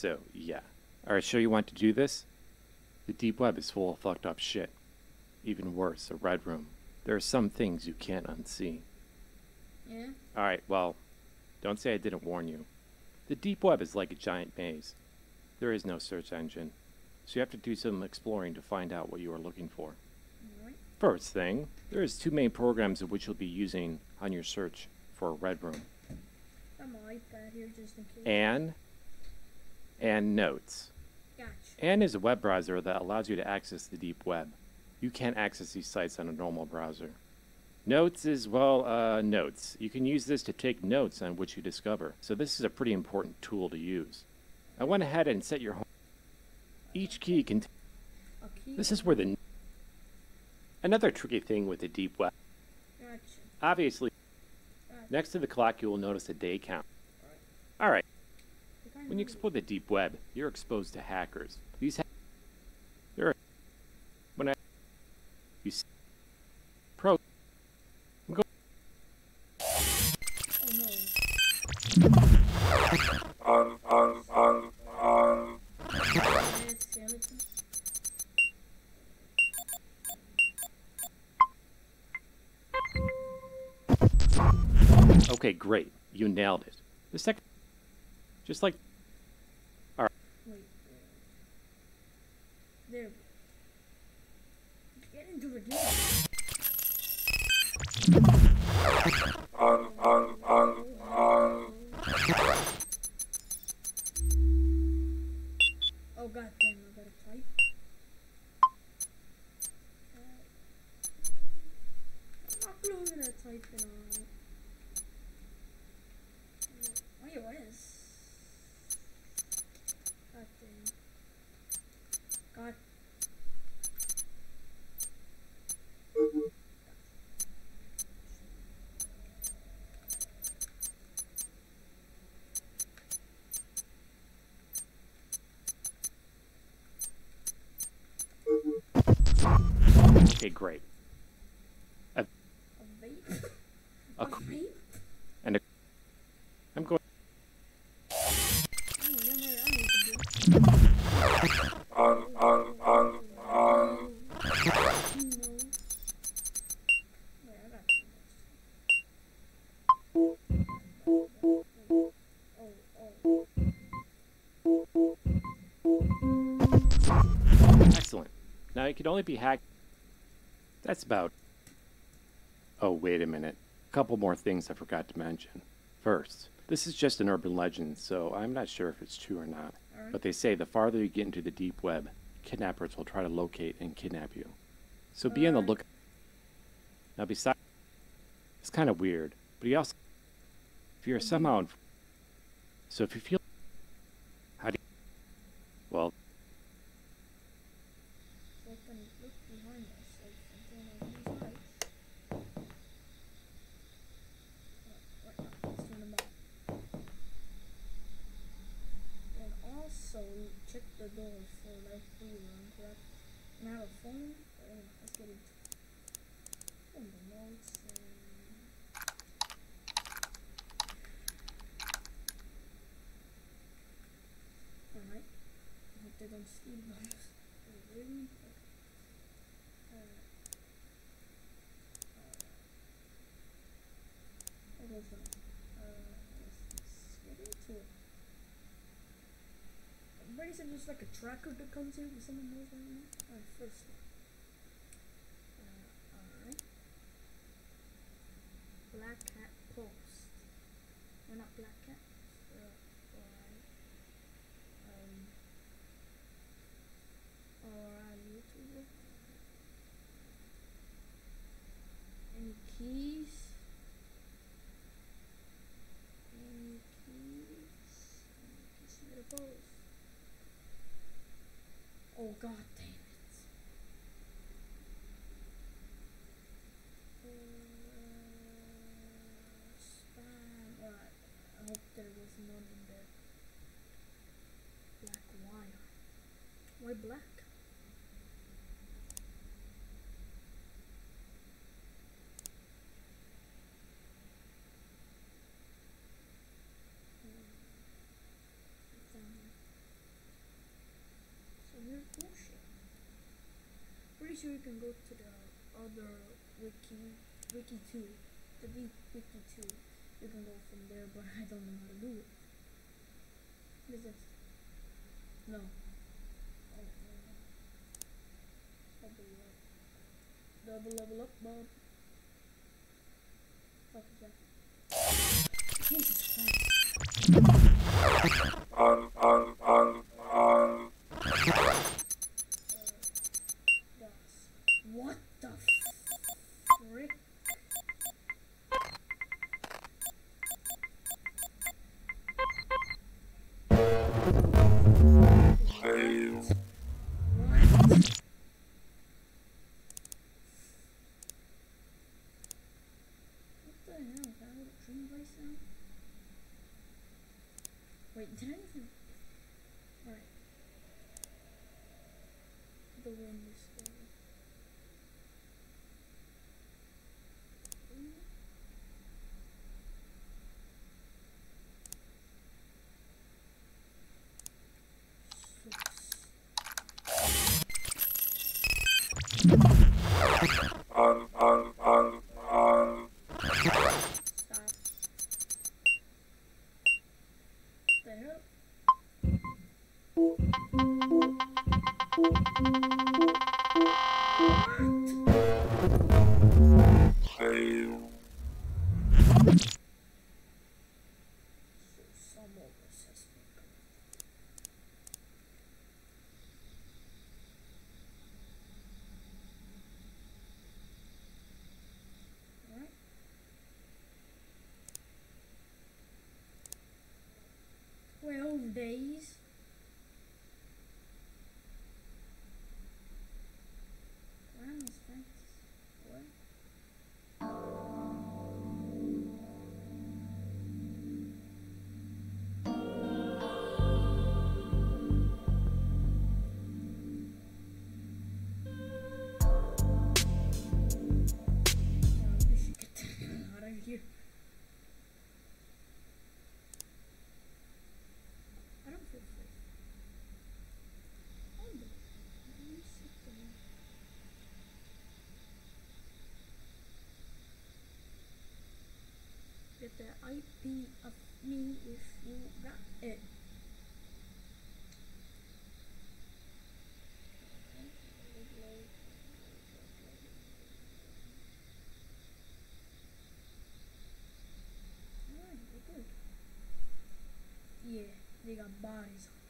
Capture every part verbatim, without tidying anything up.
So, yeah. Alright, sure you want to do this? The deep web is full of fucked up shit. Even worse, a red room. There are some things you can't unsee. Yeah? Alright, well, don't say I didn't warn you. The deep web is like a giant maze. There is no search engine, so you have to do some exploring to find out what you are looking for. Alright. First thing, there is two main programs of which you'll be using on your search for a red room. I'm on iPad here just in case. Anne and Notes. Gotcha. Anne is a web browser that allows you to access the deep web. You can't access these sites on a normal browser. Notes is, well, uh, notes. You can use this to take notes on what you discover, so this is a pretty important tool to use. I went ahead and set your home. Each key can. A key? This is where the. Another tricky thing with the deep web. Gotcha. Obviously, Gotcha. next to the clock you will notice a day count. Alright. Alright, I kinda when you know explore the deep web, you're exposed to hackers. These ha there are. When I. You see. Pro. Go. Oh no. Um, um, um, um. It's skeleton. Okay, great. You nailed it. The second. Just like. Alright. Wait. There. Get into the game. Um, um, um, um. Oh god damn, I gotta type. Uh, I'm not good at typing on iOS. God damn. God. Okay, great. A, A vape? a, A vape? and a. I'm going. Oh, never mind, I need to do. Um, um, um, um. No. Wait, I got too much. Oh, oh. Excellent. Now it can only be hacked. That's about. Oh, wait a minute. A couple more things I forgot to mention. First, this is just an urban legend, so I'm not sure if it's true or not. Alright. But they say the farther you get into the deep web, kidnappers will try to locate and kidnap you. So be on the Alright. lookout. Now, besides, it's kind of weird, but he also, if you're somehow, in, so if you feel, how do you, well, So I can look behind myself and turn on these lights. Right, right now, let's turn them on. And also check the doors for life free room, correct? And I have a phone, but anyway, let's get into it. And the notes and alright. I hope they don't steal those. Really? Uh, uh, what was that? Uh, let's, let's get into it. Everybody said there's like a tracker that comes in with someone knows right now. Alright, first one. Uh, alright. Black Cat Post. We're not Black Cat. Uh, alright. Um. Alright, YouTuber. Any keys? Any keys? Any keys to the post? Oh god damn it. Uh, spam. Alright. I hope there was none in there. Black wire. Why black? sure you can go to the other wiki, wiki two, the deep wiki two. You can go from there, but I don't know how to do it. What is this? No. Oh, no. Double up. Double level up, bud. Fuck is that? Jesus Christ. Un, un, un, un. What the frick? Fail. What? What the hell? Is that a little dream place now? Wait, did I even... Alright. The wind is still... Un, un, un, un. Stop. What the hell? Fail. So some of us has been corrupted. Alright. Twelve days. Grandma's Francis. What? Uh, we should get the hell out of here. I don't feel safe. Oh, no. Let me sit down. Get the I P of me if you got it. Alright, we're good. Yeah, they got bodies on.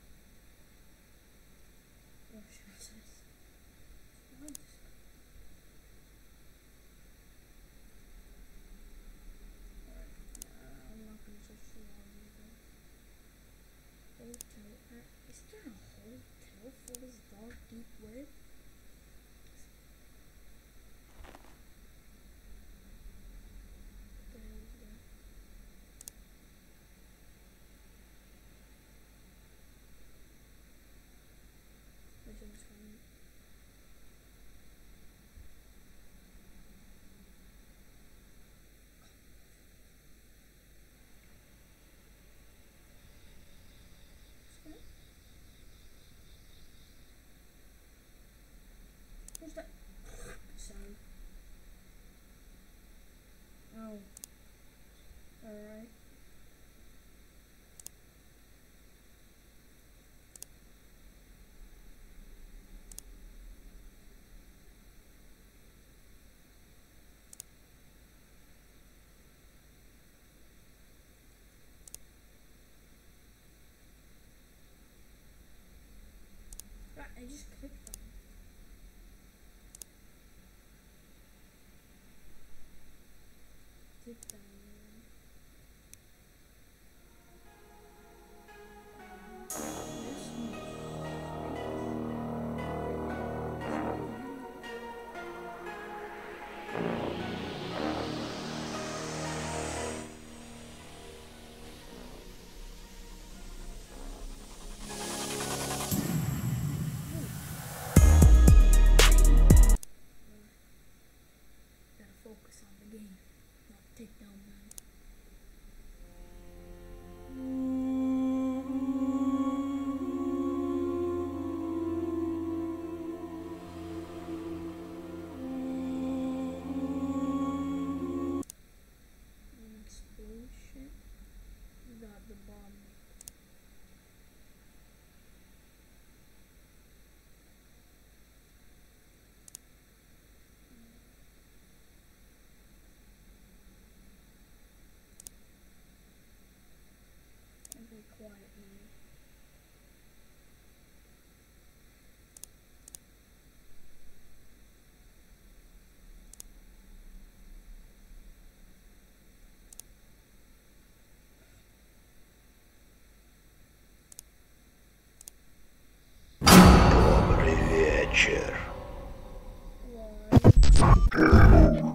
Oh, shit, what's this? What is this? Alright, nah, I'm not gonna search through all of these guys. Hotel. Uh, is there a hotel for this dark deep web? What the hell is that? This one's coming. What's that? Who's that? Sound. Oh. Alright. Ah, I just clicked on it. Click down there. This adventure. Why?